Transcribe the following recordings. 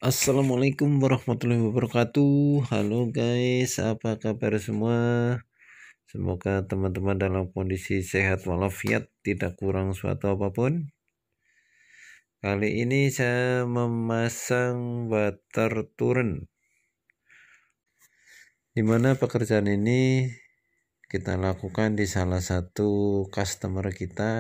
Assalamualaikum warahmatullahi wabarakatuh. Halo guys, apa kabar semua? Semoga teman-teman dalam kondisi sehat walafiat, tidak kurang suatu apapun. Kali ini saya memasang water turret, dimana pekerjaan ini kita lakukan di salah satu customer kita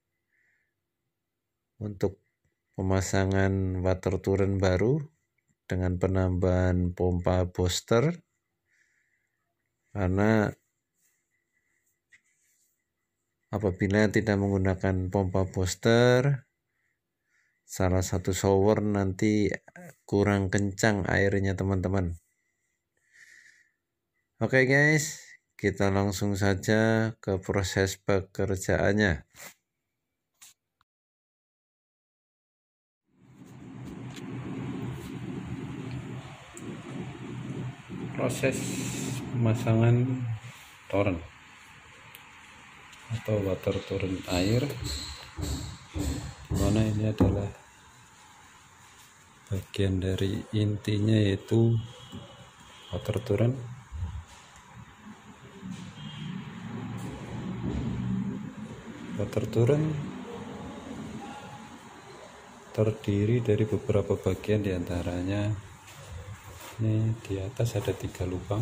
untuk pemasangan water turret baru dengan penambahan pompa booster, karena apabila tidak menggunakan pompa booster, salah satu shower nanti kurang kencang airnya teman-teman. Oke guys, kita langsung saja ke proses pekerjaannya. Proses pemasangan torrent atau water turret air, dimana ini adalah bagian dari intinya, yaitu water turret. Water turret terdiri dari beberapa bagian, diantaranya ini di atas ada 3 lubang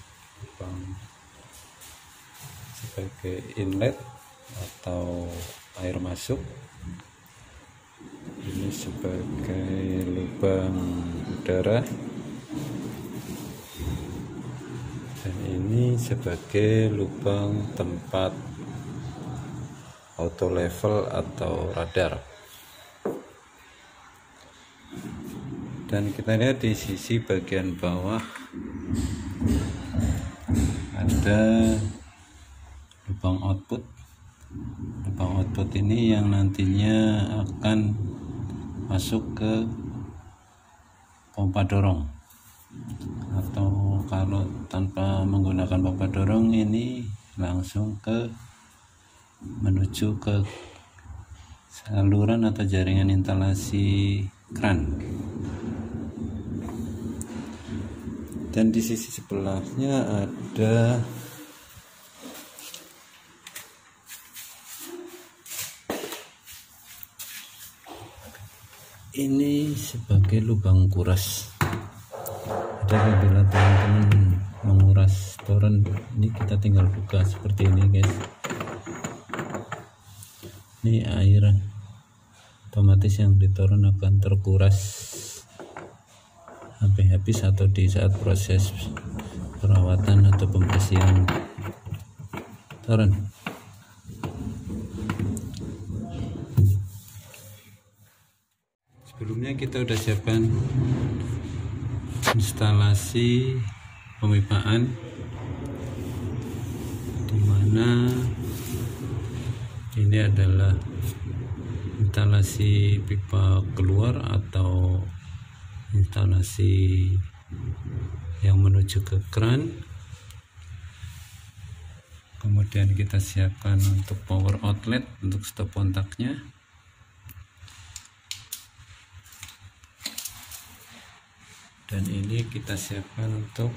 sebagai inlet atau air masuk, ini sebagai lubang udara, dan ini sebagai lubang tempat auto level atau radar. Dan kita lihat di sisi bagian bawah ada lubang output. Lubang output ini yang nantinya akan masuk ke pompa dorong, atau kalau tanpa menggunakan pompa dorong ini langsung menuju ke saluran atau jaringan instalasi kran. Dan di sisi sebelahnya ada ini sebagai lubang kuras. Jadi apabila teman-teman menguras torrent, ini kita tinggal buka seperti ini guys. Ini air otomatis yang di torrent akan terkuras sampai habis, atau di saat proses perawatan atau pembersihan torrent. Sebelumnya kita sudah siapkan instalasi pemipaan, dimana ini adalah instalasi pipa keluar atau instalasi yang menuju ke kran. Kemudian kita siapkan untuk power outlet untuk stop kontaknya, dan ini kita siapkan untuk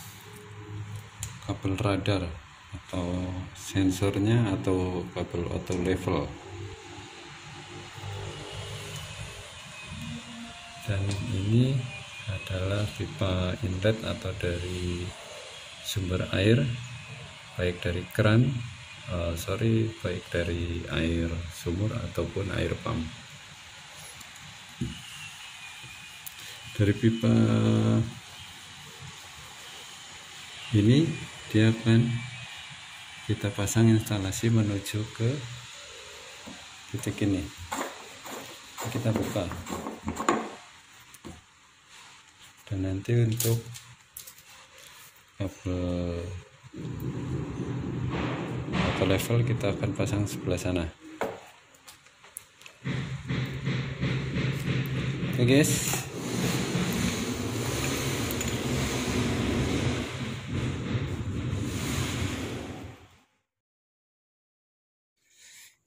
kabel radar atau sensornya atau kabel auto level. Dan ini adalah pipa inlet atau dari sumber air, baik dari kran, baik dari air sumur ataupun air pump. Dari pipa ini dia akan kita pasang instalasi menuju ke titik ini. Kita buka, dan nanti untuk kabel auto level kita akan pasang sebelah sana. Oke guys,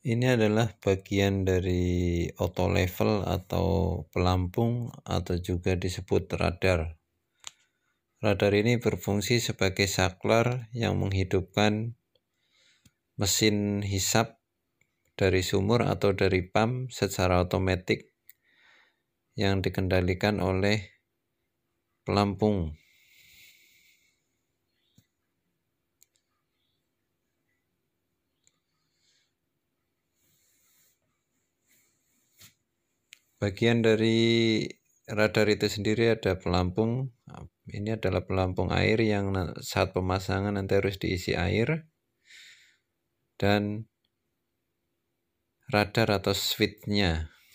Ini adalah bagian dari auto level atau pelampung atau juga disebut radar. Radar ini berfungsi sebagai saklar yang menghidupkan mesin hisap dari sumur atau dari pump secara otomatis yang dikendalikan oleh pelampung. Bagian dari radar itu sendiri ada pelampung. Ini adalah pelampung air yang saat pemasangan nanti harus diisi air. Dan radar atau switch-nya.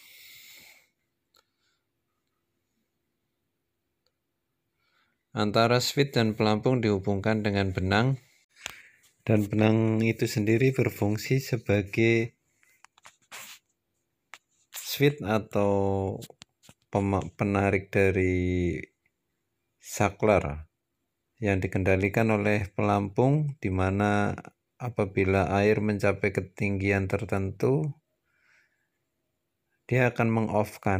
Antara switch dan pelampung dihubungkan dengan benang. Dan benang itu sendiri berfungsi sebagai switch atau penarik dari saklar yang dikendalikan oleh pelampung, di mana apabila air mencapai ketinggian tertentu dia akan meng-off-kan,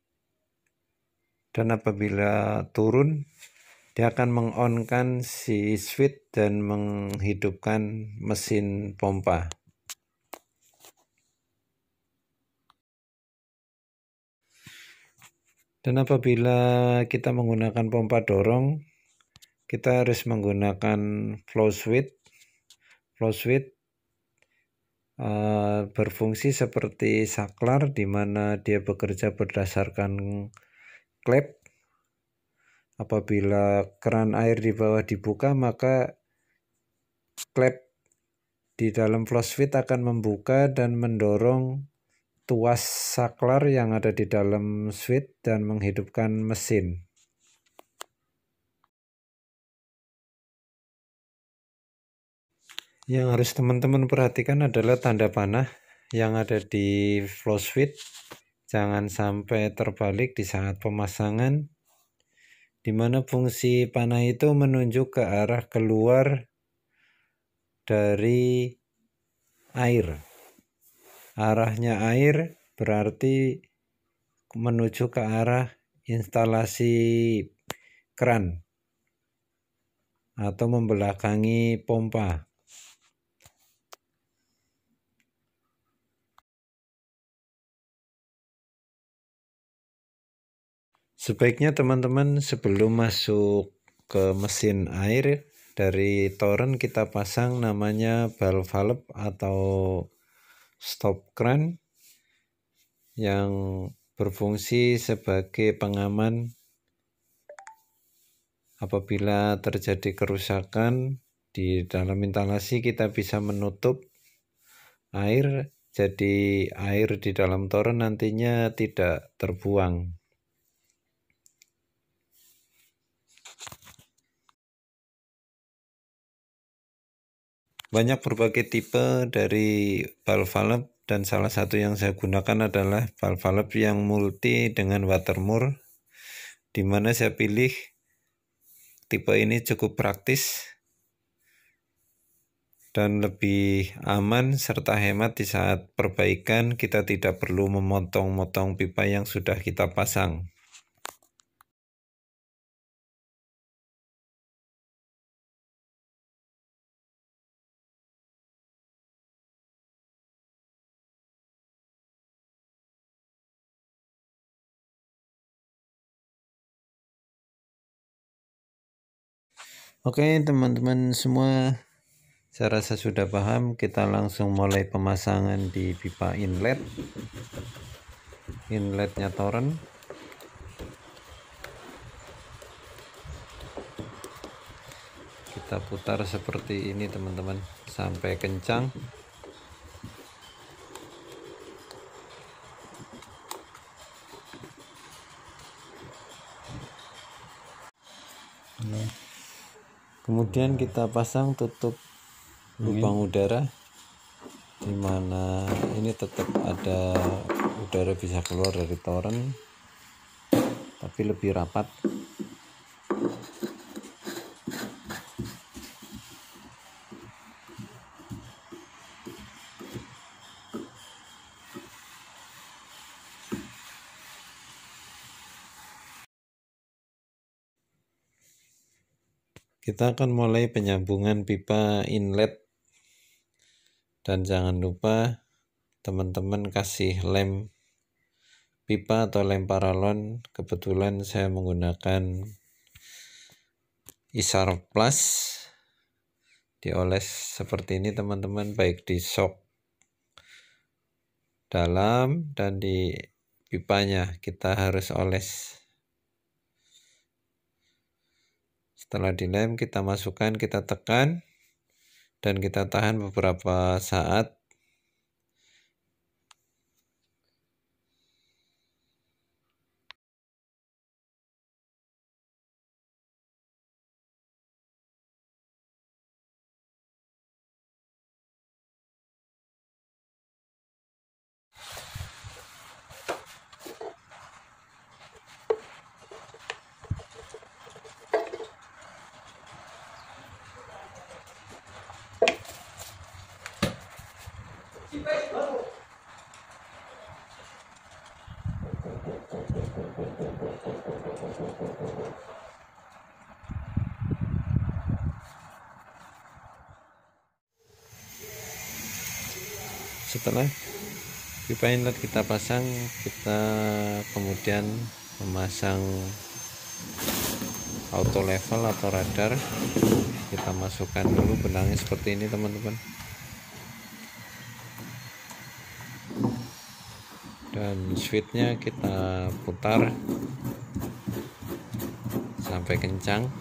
dan apabila turun dia akan meng-on-kan si switch dan menghidupkan mesin pompa. Dan apabila kita menggunakan pompa dorong, kita harus menggunakan flow switch. Flow switch berfungsi seperti saklar, di mana dia bekerja berdasarkan klep. Apabila keran air di bawah dibuka, maka klep di dalam flow switch akan membuka dan mendorong tuas saklar yang ada di dalam switch dan menghidupkan mesin. Yang harus teman-teman perhatikan adalah tanda panah yang ada di flow switch. Jangan sampai terbalik di saat pemasangan, di mana fungsi panah itu menunjuk ke arah keluar dari air. Arahnya air berarti menuju ke arah instalasi keran atau membelakangi pompa. Sebaiknya teman-teman sebelum masuk ke mesin air dari toren, kita pasang namanya valve atau stop kran yang berfungsi sebagai pengaman apabila terjadi kerusakan di dalam instalasi. Kita bisa menutup air, jadi air di dalam toren nantinya tidak terbuang. Banyak berbagai tipe dari valve dan salah satu yang saya gunakan adalah valve yang multi dengan watermur, di mana saya pilih tipe ini cukup praktis dan lebih aman serta hemat. Di saat perbaikan kita tidak perlu memotong-motong pipa yang sudah kita pasang. Oke teman-teman semua, saya rasa sudah paham. Kita langsung mulai pemasangan di pipa inletnya toren. Kita putar seperti ini teman-teman sampai kencang. Kemudian kita pasang tutup lubang udara, di mana ini tetap ada udara bisa keluar dari toren, tapi lebih rapat. Kita akan mulai penyambungan pipa inlet, dan jangan lupa teman-teman kasih lem pipa atau lem paralon. Kebetulan saya menggunakan Isar Plus, dioles seperti ini teman-teman, baik di sok dalam dan di pipanya kita harus oles. Setelah dilem kita masukkan, kita tekan dan kita tahan beberapa saat. Setelah pipa inlet kita pasang, kita kemudian memasang auto level atau radar. Kita masukkan dulu benangnya seperti ini teman-teman, dan switchnya kita putar sampai kencang.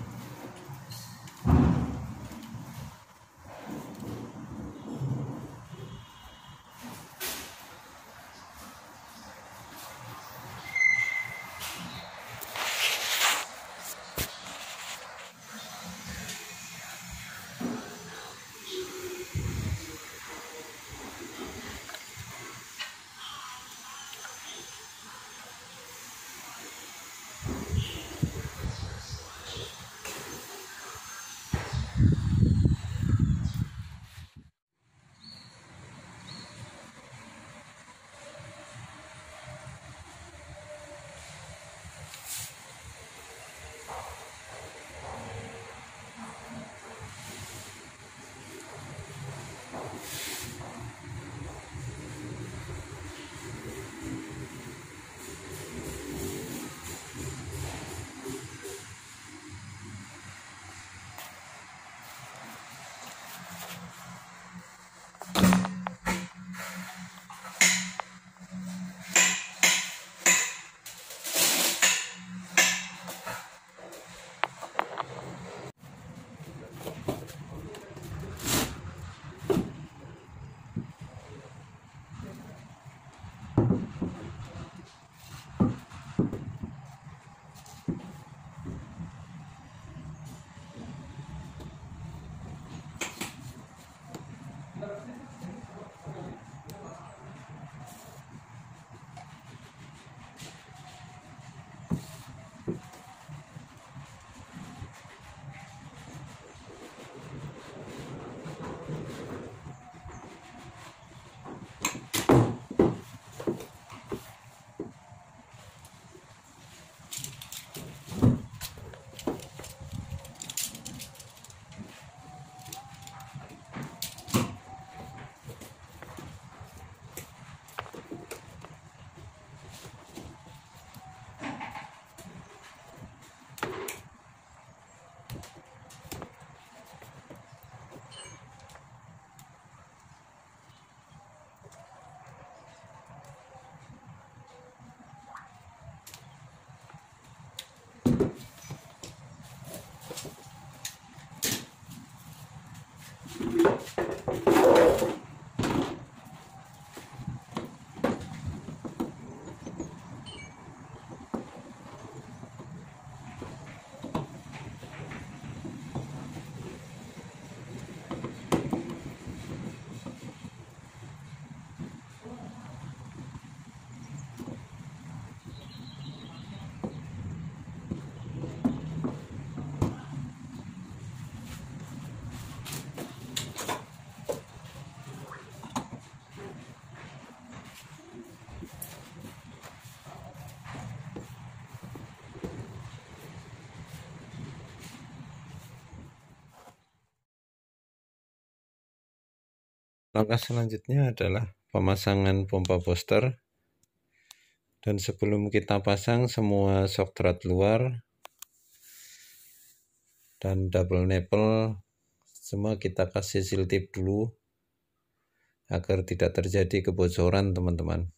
Langkah selanjutnya adalah pemasangan pompa booster. Dan sebelum kita pasang semua shock drat luar dan double nipple, semua kita kasih seal tip dulu agar tidak terjadi kebocoran, teman-teman.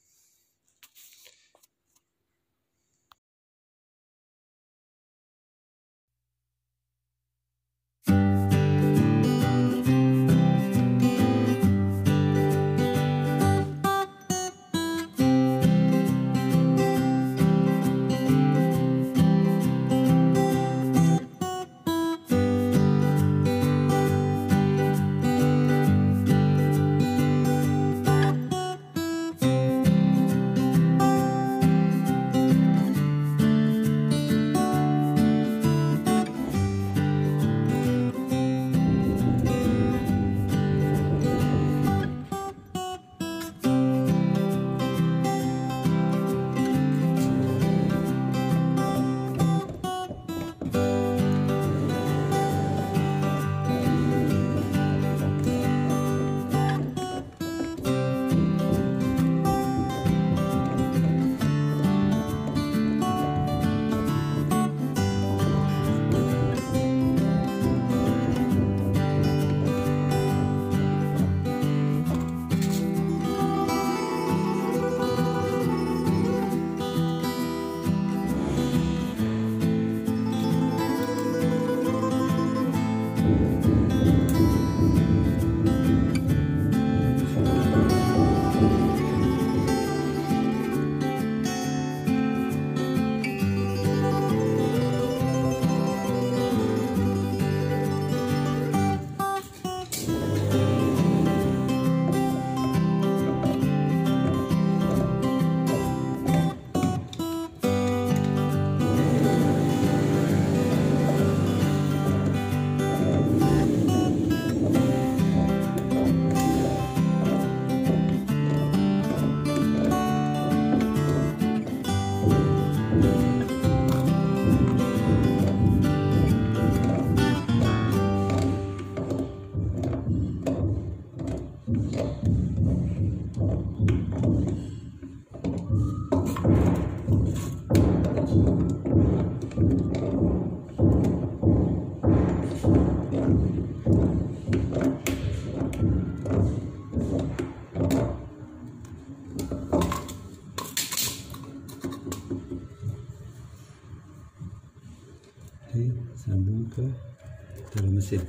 Sambung ke dalam mesin.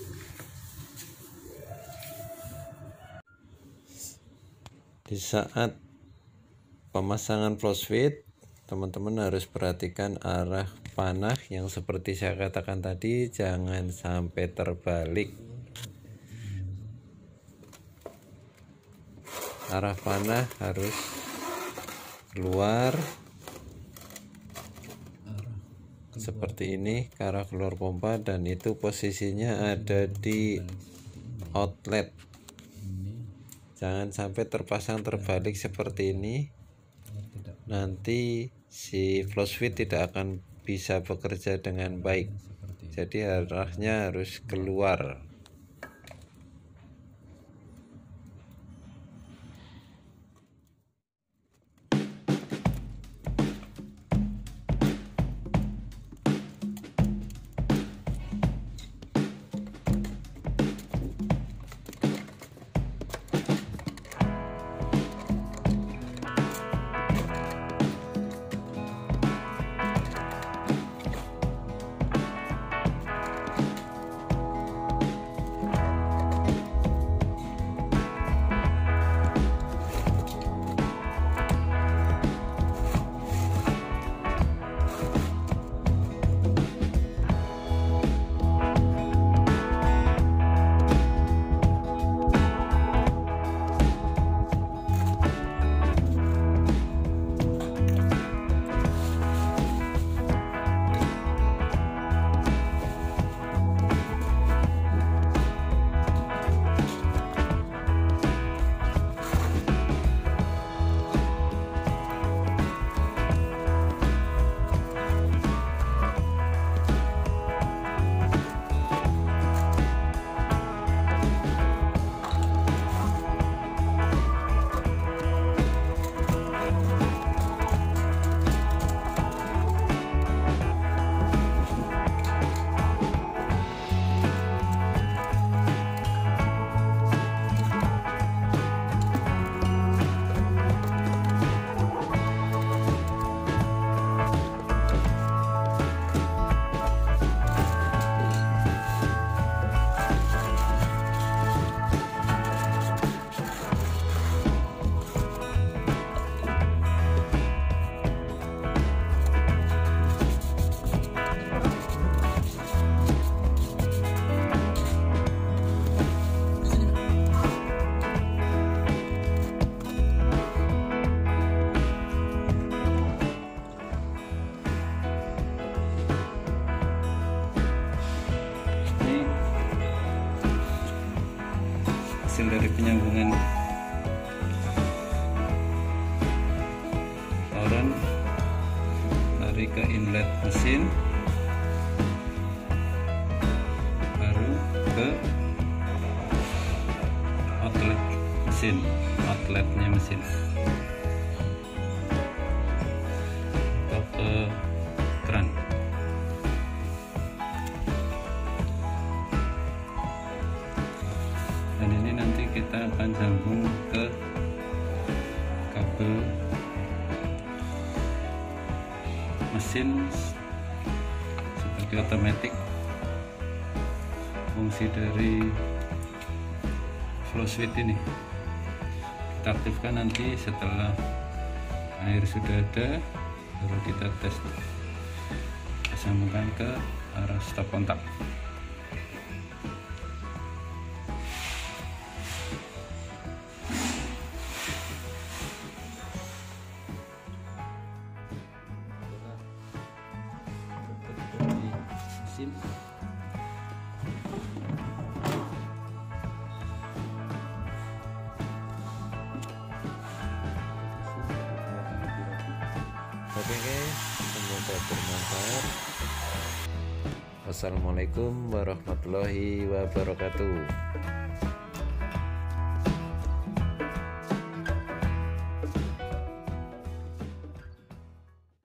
Di saat pemasangan flow switch, teman-teman harus perhatikan arah panah yang seperti saya katakan tadi, jangan sampai terbalik. Arah panah harus keluar seperti ini ke arah keluar pompa, dan itu posisinya ada di outlet. Jangan sampai terpasang terbalik seperti ini, nanti si flow switch tidak akan bisa bekerja dengan baik. Jadi arahnya harus keluar. hasil dari penyambungan torren lari ke inlet mesin, baru ke outletnya mesin atau ke keran. Dan ini nanti kita akan sambung ke kabel mesin sebagai otomatis. Fungsi dari flow switch ini kita aktifkan nanti setelah air sudah ada, baru kita tes, kita sambungkan ke arah stop kontak. Mesin Oke, semoga bermanfaat. Wassalamualaikum warahmatullahi wabarakatuh.